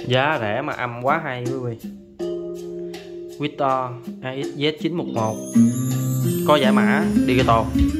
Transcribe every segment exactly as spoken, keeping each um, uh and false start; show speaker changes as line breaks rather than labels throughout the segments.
Giá rẻ mà âm quá hay quý vị. Victor a ích Z chín một một, có giải mã digital.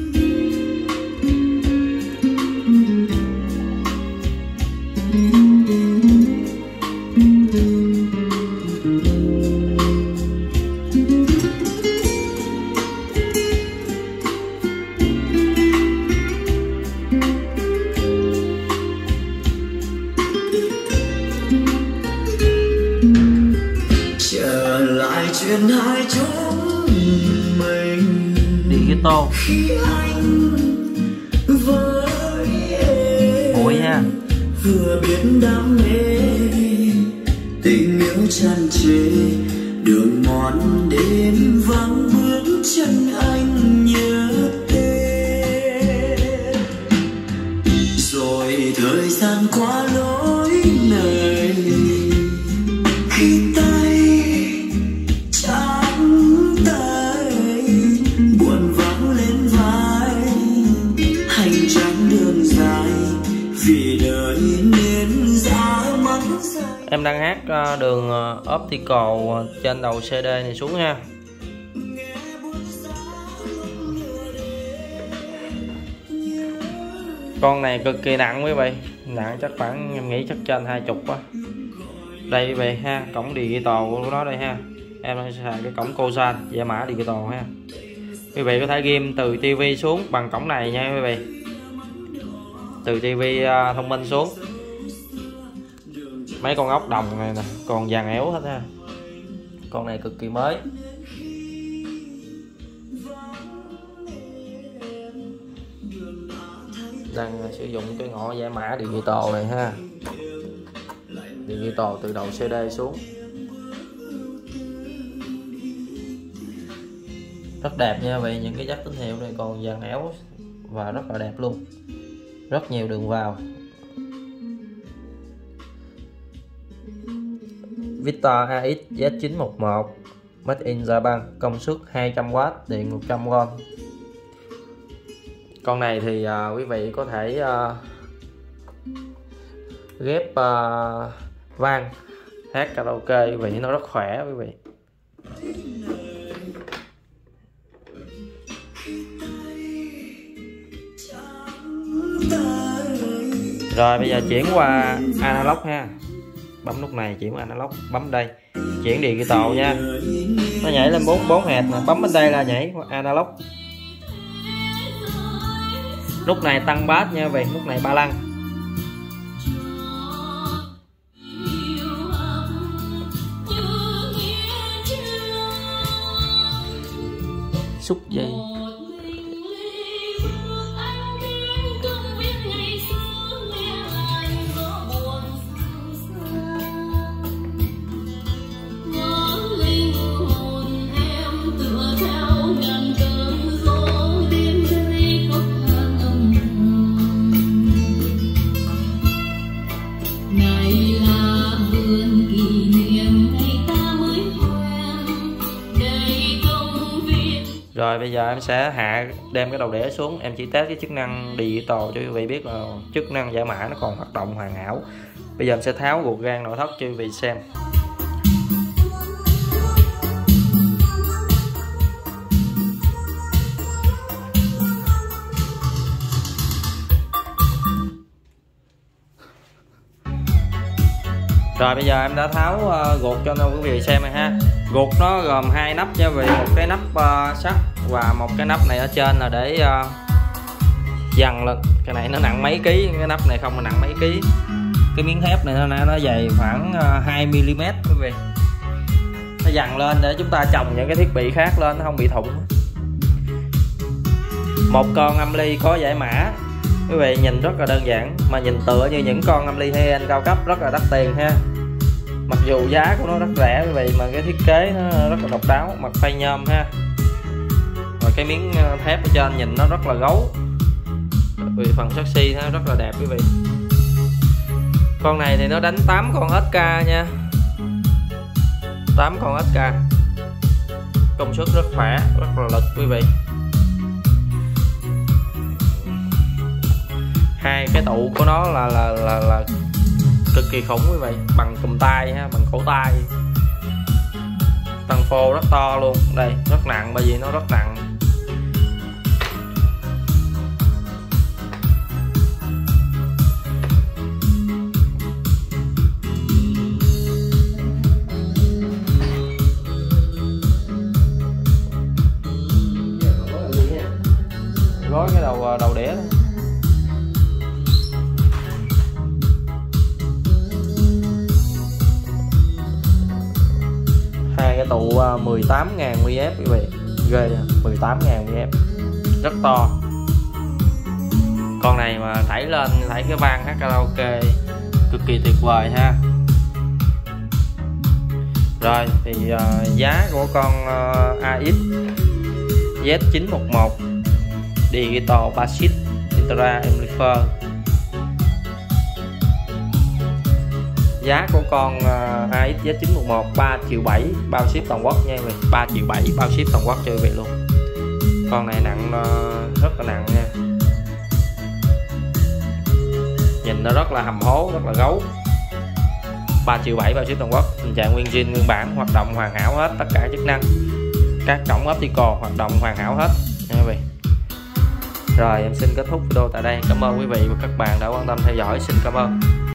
Chuyện hai chúng mình
digital
khi anh với em
bụi nha,
vừa biết đam mê tình yêu tràn trề, đường mòn đêm vắng bước chân anh nhớ tên, rồi thời gian qua lối này khi tay
em đang hát đường optical trên đầu xê đê này xuống nha. Con này cực kỳ nặng quý vị, nặng chắc khoảng em nghĩ chắc trên hai chục á. Đây quý vị ha, cổng digital của nó đây ha. Em đang xài cái cổng Kosan giải mã digital ha. Quý vị có thể ghim từ tivi xuống bằng cổng này nha quý vị, từ tivi thông minh xuống. Mấy con ốc đồng này nè còn vàng éo hết ha, con này cực kỳ mới. Đang sử dụng cái ngõ giải mã digital này ha, digital từ đầu xê đê xuống. Rất đẹp nha vì những cái dắt tín hiệu này còn vàng éo và rất là đẹp luôn, rất nhiều đường vào. Victor a ích Z chín một một Made in Japan, công suất hai trăm oát, điện một trăm ohm. Con này thì uh, quý vị có thể uh, ghép uh, vang hát karaoke quý vị, nó rất khỏe quý vị. Rồi bây giờ chuyển qua analog ha, bấm nút này chuyển qua analog, bấm đây chuyển digital nha, nó nhảy lên bốn bốn hạt nè, bấm bên đây là nhảy qua analog. Nút này tăng bass nha vì nút này ba lăng. Xúc dây. Rồi bây giờ em sẽ hạ đem cái đầu đĩa xuống, em chỉ test cái chức năng digital cho quý vị biết là chức năng giải mã nó còn hoạt động hoàn hảo. Bây giờ em sẽ tháo ruột gan nội thất cho quý vị xem. Rồi bây giờ em đã tháo uh, ruột cho quý vị xem này ha. Ruột nó gồm hai nắp nha quý vị, một cái nắp uh, sắt và một cái nắp này ở trên là để uh, dằn lên. Cái này nó nặng mấy ký, cái nắp này không mà nặng mấy ký. Cái miếng thép này nó nó dày khoảng uh, hai mi li mét quý vị. Nó dằn lên để chúng ta chồng những cái thiết bị khác lên nó không bị thủng. Một con âm ly có giải mã. Quý vị nhìn rất là đơn giản mà nhìn tựa như những con âm ly high-end cao cấp rất là đắt tiền ha. Mặc dù giá của nó rất rẻ quý vị mà cái thiết kế nó rất là độc đáo, mặt phay nhôm ha. Rồi cái miếng thép ở trên nhìn nó rất là gấu. Vì phần chassis nó rất là đẹp quý vị. Con này thì nó đánh tám con ét ca nha, tám con ét ca, công suất rất khỏe, rất là lực quý vị. Hai cái tụ của nó là là là, là cực kỳ khủng quý vị, bằng cùm tay ha, bằng cổ tay. Tăng phô rất to luôn, đây rất nặng bởi vì nó rất nặng. Gói cái đầu đầu đĩa đó. Hai cái tụ mười tám ngàn mi ép quý vị, ghê mười tám ngàn mi ép, rất to. Con này mà thảy lên thảy cái van hát karaoke cực kỳ tuyệt vời ha. Rồi thì uh, giá của con uh, a ích Z chín một một Digital Bassist Ultra Amplifier. Giá của con uh, a ích Z chín một một ba triệu bảy bao ship toàn quốc nha quý vị, ba triệu bảy bao ship toàn quốc cho quý vị luôn. Con này nặng uh, rất là nặng nha. Nhìn nó rất là hầm hố, rất là gấu. ba triệu bảy bao ship toàn quốc, tình trạng nguyên zin nguyên bản, hoạt động hoàn hảo hết, tất cả chức năng. Các cổng optical hoạt động hoàn hảo hết nha quý vị. Rồi em xin kết thúc video tại đây. Cảm ơn quý vị và các bạn đã quan tâm theo dõi. Xin cảm ơn.